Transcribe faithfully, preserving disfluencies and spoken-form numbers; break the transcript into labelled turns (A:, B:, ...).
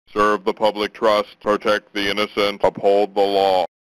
A: serve the public trust, protect the innocent, uphold the law.